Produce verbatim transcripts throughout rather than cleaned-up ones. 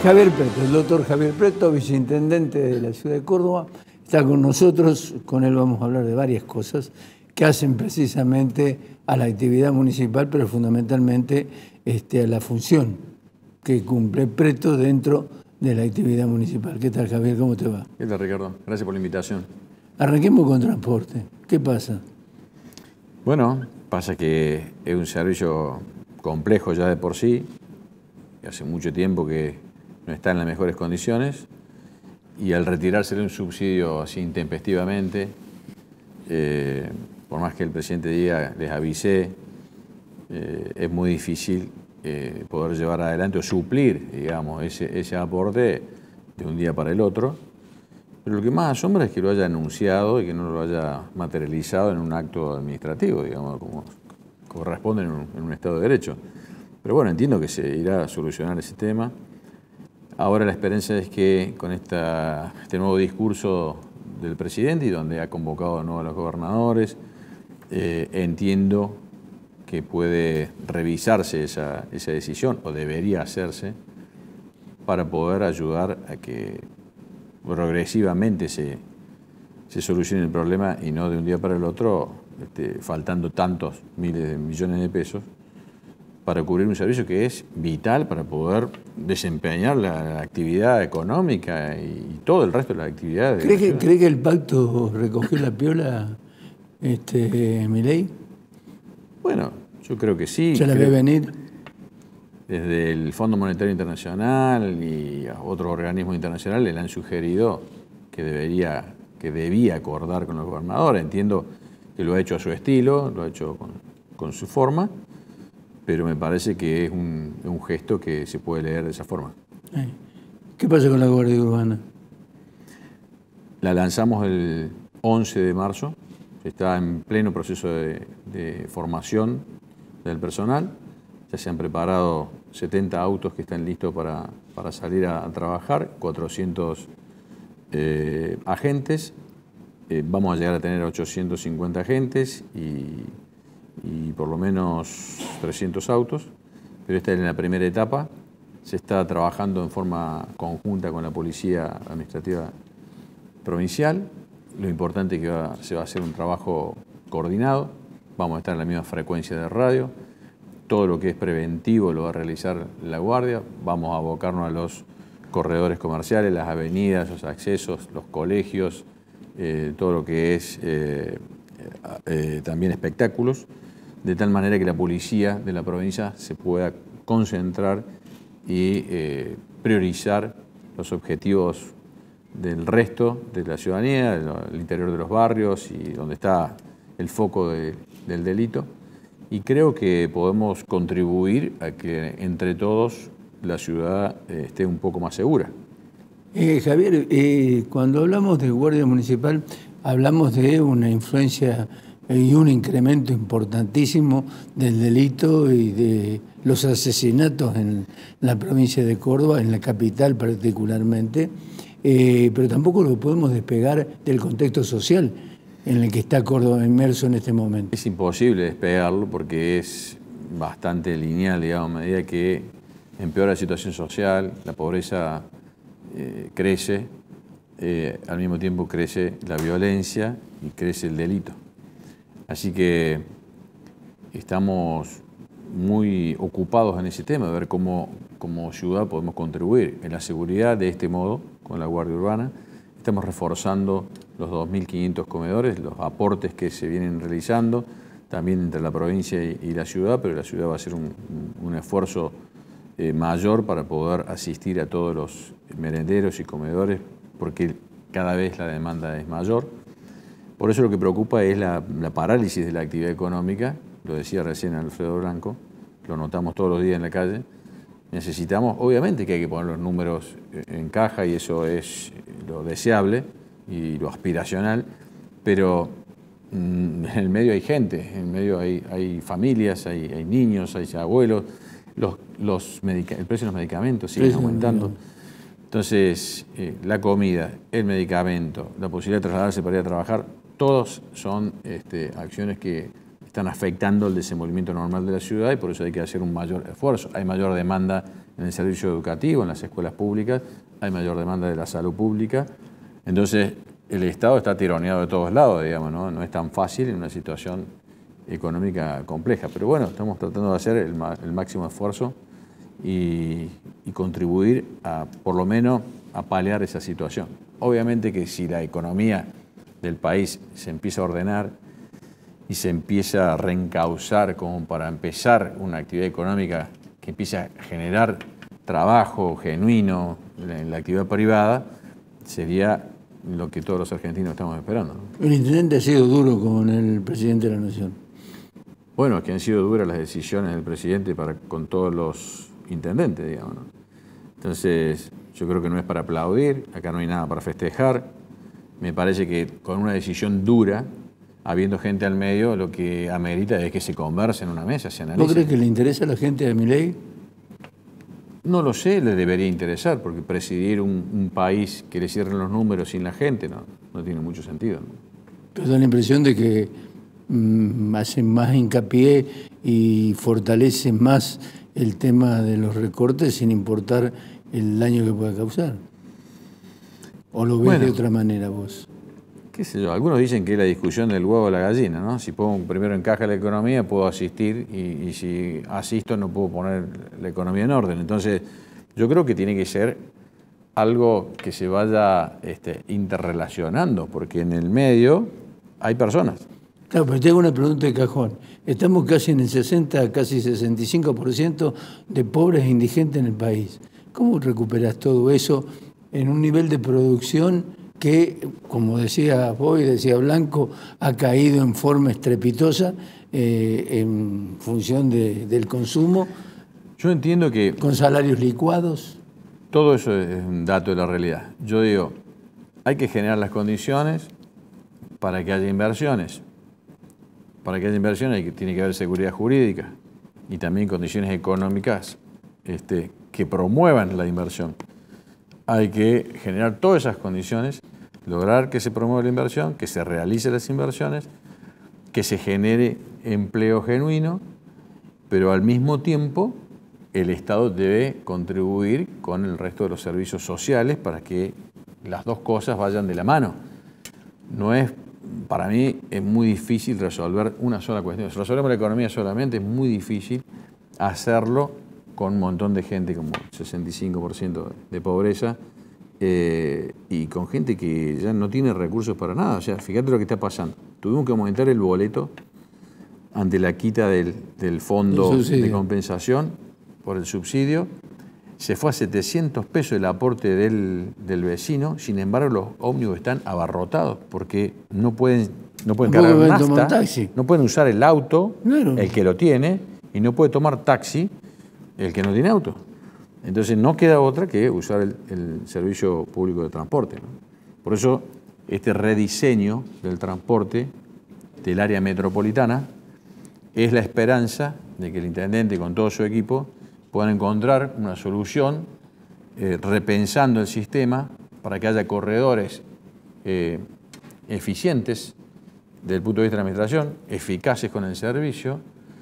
Javier Preto, el doctor Javier Preto, viceintendente de la ciudad de Córdoba, está con nosotros. Con él vamos a hablar de varias cosas que hacen precisamente a la actividad municipal, pero fundamentalmente este, a la función que cumple Preto dentro de la actividad municipal. ¿Qué tal, Javier? ¿Cómo te va? ¿Qué tal, Ricardo? Gracias por la invitación. Arranquemos con transporte. ¿Qué pasa? Bueno, pasa que es un servicio complejo ya de por sí, hace mucho tiempo que no está en las mejores condiciones, y al retirársele un subsidio así intempestivamente, eh, por más que el presidente diga, les avisé, eh, es muy difícil eh, poder llevar adelante o suplir, digamos, ese, ese aporte de un día para el otro. Pero lo que más asombra es que lo haya anunciado y que no lo haya materializado en un acto administrativo, digamos, como corresponde en un, en un Estado de Derecho. Pero bueno, entiendo que se irá a solucionar ese tema. Ahora la esperanza es que con esta, este nuevo discurso del presidente, y donde ha convocado de nuevo a los gobernadores, eh, entiendo que puede revisarse esa, esa decisión, o debería hacerse, para poder ayudar a que progresivamente se, se solucione el problema y no de un día para el otro, este, faltando tantos miles de millones de pesos para cubrir un servicio que es vital para poder desempeñar la, la actividad económica y, y todo el resto de las actividades. ¿Cree que, ¿cree que el pacto recogió la piola, este, Milei? Bueno, yo creo que sí. ¿Se la ve venir? Desde el Fondo Monetario Internacional y otros organismos internacionales le han sugerido que debería, que debía acordar con los gobernadores. Entiendo que lo ha hecho a su estilo, lo ha hecho con, con su forma, pero me parece que es un, un gesto que se puede leer de esa forma. ¿Qué pasa con la Guardia Urbana? La lanzamos el once de marzo, está en pleno proceso de, de formación del personal. Ya se han preparado setenta autos que están listos para, para salir a, a trabajar, cuatrocientos eh, agentes. Eh, vamos a llegar a tener ochocientos cincuenta agentes y, y por lo menos trescientos autos, pero esta es la primera etapa. Se está trabajando en forma conjunta con la Policía Administrativa Provincial. Lo importante es que va, se va a hacer un trabajo coordinado, vamos a estar en la misma frecuencia de radio. Todo lo que es preventivo lo va a realizar la Guardia. Vamos a abocarnos a los corredores comerciales, las avenidas, los accesos, los colegios, eh, todo lo que es eh, eh, también espectáculos, de tal manera que la policía de la provincia se pueda concentrar y eh, priorizar los objetivos del resto de la ciudadanía, del interior de los barrios y donde está el foco de, del delito. Y creo que podemos contribuir a que entre todos la ciudad eh, esté un poco más segura. Eh, Javier, eh, cuando hablamos de Guardia Municipal, hablamos de una influencia y un incremento importantísimo del delito y de los asesinatos en la provincia de Córdoba, en la capital particularmente, eh, pero tampoco lo podemos despegar del contexto social en el que está Córdoba inmerso en este momento. Es imposible despegarlo porque es bastante lineal, digamos, a medida que empeora la situación social, la pobreza eh, crece, eh, al mismo tiempo crece la violencia y crece el delito. Así que estamos muy ocupados en ese tema, de ver cómo como ciudad podemos contribuir en la seguridad de este modo con la Guardia Urbana. Estamos reforzando los dos mil quinientos comedores, los aportes que se vienen realizando, también entre la provincia y, y la ciudad, pero la ciudad va a hacer un, un esfuerzo eh, mayor para poder asistir a todos los merenderos y comedores, porque cada vez la demanda es mayor. Por eso lo que preocupa es la, la parálisis de la actividad económica, lo decía recién Alfredo Blanco, lo notamos todos los días en la calle. Necesitamos, obviamente que hay que poner los números en caja y eso es lo deseable y lo aspiracional, pero en el medio hay gente, en el medio hay, hay familias, hay, hay niños, hay abuelos, los, los el precio de los medicamentos sigue aumentando. Entonces, eh, la comida, el medicamento, la posibilidad de trasladarse para ir a trabajar, todos son este, acciones que están afectando el desenvolvimiento normal de la ciudad y por eso hay que hacer un mayor esfuerzo. Hay mayor demanda en el servicio educativo, en las escuelas públicas, hay mayor demanda de la salud pública. Entonces, el Estado está tironeado de todos lados, digamos, ¿no? No es tan fácil en una situación económica compleja. Pero bueno, estamos tratando de hacer el, el máximo esfuerzo y, y contribuir a, por lo menos, a paliar esa situación. Obviamente que si la economía del país se empieza a ordenar y se empieza a reencauzar como para empezar una actividad económica que empiece a generar trabajo genuino en la actividad privada, sería lo que todos los argentinos estamos esperando, ¿no? El intendente ha sido duro con el presidente de la Nación. Bueno, es que han sido duras las decisiones del presidente para, con todos los intendentes, digamos, ¿no? Entonces, yo creo que no es para aplaudir, acá no hay nada para festejar. Me parece que con una decisión dura, habiendo gente al medio, lo que amerita es que se converse en una mesa, se analice. ¿Vos crees que le interesa a la gente de Milei? No lo sé, le debería interesar, porque presidir un, un país que le cierren los números sin la gente no, no tiene mucho sentido, ¿no? Pero da la impresión de que mmm, hacen más hincapié y fortalecen más el tema de los recortes sin importar el daño que pueda causar. ¿O lo ves bueno, de otra manera vos? Qué sé yo, algunos dicen que es la discusión del huevo o la gallina, ¿no? Si pongo primero en caja la economía, puedo asistir, y, y si asisto no puedo poner la economía en orden. Entonces, yo creo que tiene que ser algo que se vaya este, interrelacionando, porque en el medio hay personas. Claro, pero te hago una pregunta de cajón. Estamos casi en el sesenta, casi sesenta y cinco por ciento de pobres e indigentes en el país. ¿Cómo recuperas todo eso en un nivel de producción que, como decía vos y decía Blanco, ha caído en forma estrepitosa eh, en función de, del consumo? Yo entiendo que... Con salarios licuados. Todo eso es un dato de la realidad. Yo digo, hay que generar las condiciones para que haya inversiones. Para que haya inversiones hay que, tiene que haber seguridad jurídica y también condiciones económicas este, que promuevan la inversión. Hay que generar todas esas condiciones, lograr que se promueva la inversión, que se realicen las inversiones, que se genere empleo genuino, pero al mismo tiempo el Estado debe contribuir con el resto de los servicios sociales para que las dos cosas vayan de la mano. No es, para mí es muy difícil resolver una sola cuestión. Si resolvemos la economía solamente, es muy difícil hacerlo con un montón de gente, como sesenta y cinco por ciento de pobreza, eh, y con gente que ya no tiene recursos para nada. O sea, fíjate lo que está pasando. Tuvimos que aumentar el boleto ante la quita del, del fondo de compensación por el subsidio. Se fue a setecientos pesos el aporte del, del vecino. Sin embargo, los ómnibus están abarrotados porque no pueden, no pueden cargar nafta, no pueden usar el auto, claro, el que lo tiene, y no puede tomar taxi el que no tiene auto. Entonces no queda otra que usar el, el servicio público de transporte, ¿no? Por eso este rediseño del transporte del área metropolitana es la esperanza de que el intendente con todo su equipo puedan encontrar una solución eh, repensando el sistema para que haya corredores eh, eficientes desde el punto de vista de la administración, eficaces con el servicio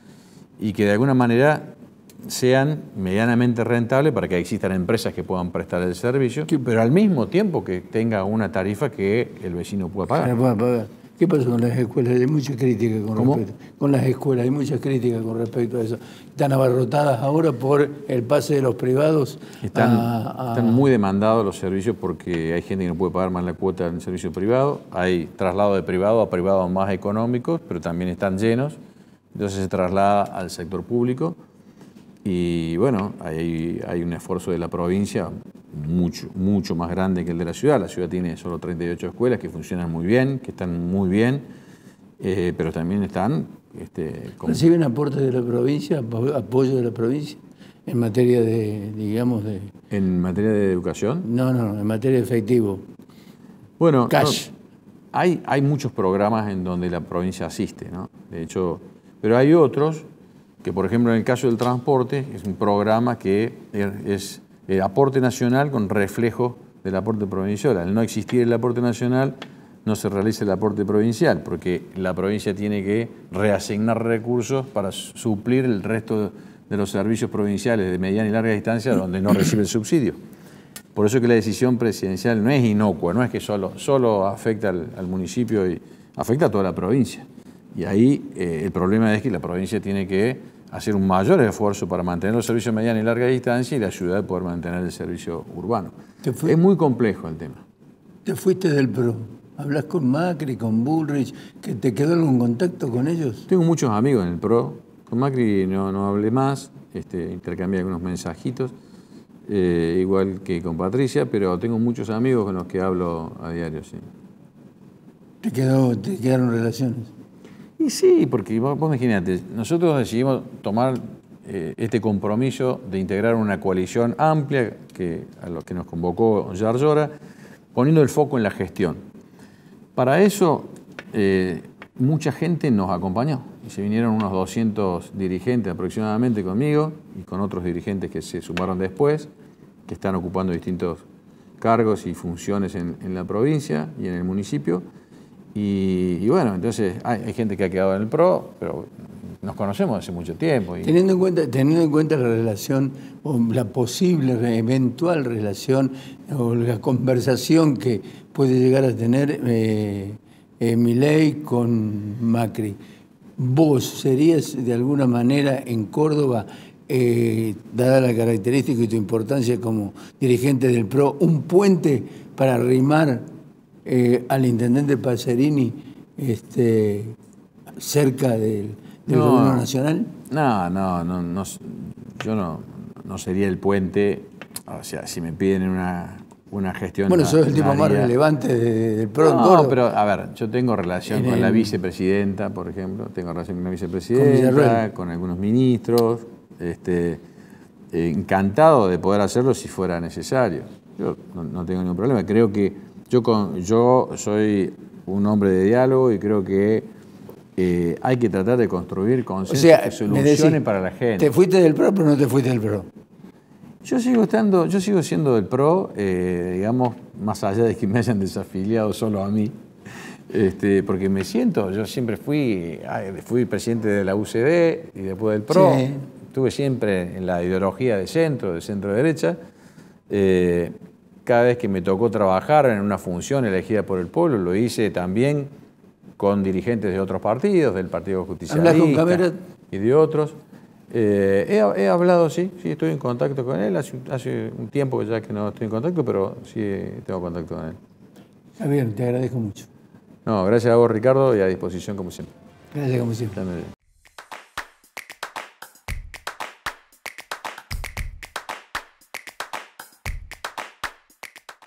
y que de alguna manera sean medianamente rentables para que existan empresas que puedan prestar el servicio, pero al mismo tiempo que tenga una tarifa que el vecino pueda pagar. Pueda pagar. ¿Qué pasa con las escuelas? Hay mucha crítica con ¿Cómo? respecto. Con las escuelas hay mucha crítica con respecto a eso. Están abarrotadas ahora por el pase de los privados. Están, a, a... están muy demandados los servicios porque hay gente que no puede pagar más la cuota en el servicio privado. Hay traslado de privado a privados más económicos, pero también están llenos. Entonces se traslada al sector público. Y bueno, hay, hay un esfuerzo de la provincia mucho, mucho más grande que el de la ciudad. La ciudad tiene solo treinta y ocho escuelas que funcionan muy bien, que están muy bien, eh, pero también están... Este, con... ¿Reciben aportes de la provincia, apoyo de la provincia en materia de, digamos, de... ¿En materia de educación? No, no, en materia de efectivo. Bueno, cash. No, hay, hay muchos programas en donde la provincia asiste, ¿no? De hecho, pero hay otros que, por ejemplo, en el caso del transporte, es un programa que es el aporte nacional con reflejo del aporte provincial. Al no existir el aporte nacional, no se realiza el aporte provincial, porque la provincia tiene que reasignar recursos para suplir el resto de los servicios provinciales de mediana y larga distancia donde no recibe el subsidio. Por eso que la decisión presidencial no es inocua, no es que solo, solo afecta al, al municipio, y afecta a toda la provincia. Y ahí eh, el problema es que la provincia tiene que hacer un mayor esfuerzo para mantener los servicios de mediana y larga distancia y la ciudad poder mantener el servicio urbano. Es muy complejo el tema. Te fuiste del P R O. ¿Hablas con Macri, con Bullrich? ¿Que te quedó algún contacto con ellos? Tengo muchos amigos en el P R O. Con Macri no, no hablé más, este, intercambié algunos mensajitos, eh, igual que con Patricia, pero tengo muchos amigos con los que hablo a diario, sí. ¿Te, quedó, te quedaron relaciones? Y sí, porque vos, vos imaginate, nosotros decidimos tomar eh, este compromiso de integrar una coalición amplia que, a lo que nos convocó Yar Llora, poniendo el foco en la gestión. Para eso, eh, mucha gente nos acompañó y se vinieron unos doscientos dirigentes aproximadamente conmigo y con otros dirigentes que se sumaron después, que están ocupando distintos cargos y funciones en, en la provincia y en el municipio. Y, y bueno, entonces hay, hay gente que ha quedado en el P R O, pero nos conocemos hace mucho tiempo. Y... Teniendo en cuenta, teniendo en cuenta la relación, o la posible, eventual relación, o la conversación que puede llegar a tener eh, eh, Milei con Macri, ¿vos serías de alguna manera en Córdoba, eh, dada la característica y tu importancia como dirigente del P R O, un puente para arrimar eh, al intendente Pacerini este, cerca del... ¿Del no, gobierno nacional? No, no, no, no, yo no, no sería el puente, o sea, si me piden una, una gestión... Bueno, sos el tipo más relevante del P R O. No, pero a ver, yo tengo relación con la vicepresidenta, por ejemplo, tengo relación con la vicepresidenta, con algunos ministros, este, eh, encantado de poder hacerlo si fuera necesario. Yo no, no tengo ningún problema, creo que yo, con, yo soy un hombre de diálogo y creo que Eh, hay que tratar de construir consensos, o sea, que soluciones decís, para la gente. Te fuiste del P R O, pero no te fuiste del P R O. Yo sigo estando, yo sigo siendo del P R O, eh, digamos, más allá de que me hayan desafiliado solo a mí, este, porque me siento, yo siempre fui, fui presidente de la U C D y después del P R O, sí. Estuve siempre en la ideología de centro, de centro-derecha. Eh, cada vez que me tocó trabajar en una función elegida por el pueblo, lo hice también con dirigentes de otros partidos, del Partido Justicialista y de otros. Eh, he, he hablado, sí, sí, estoy en contacto con él. Hace, hace un tiempo ya que no estoy en contacto, pero sí tengo contacto con él. Javier, te agradezco mucho. No, gracias a vos, Ricardo, y a disposición como siempre. Gracias como siempre.